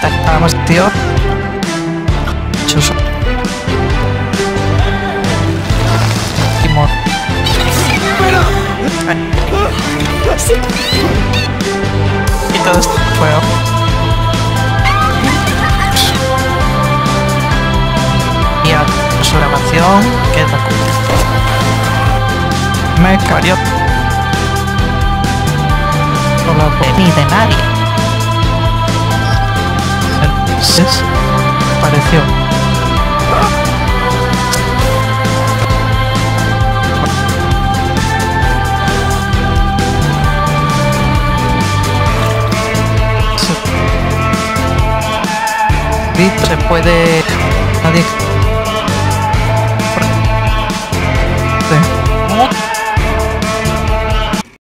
Vamos, tío. Chuso. Timor. Y todo esto fuego. Y a su grabación queda. Me carió. No la ni de nadie. Entonces, pareció. Se puede. Nadie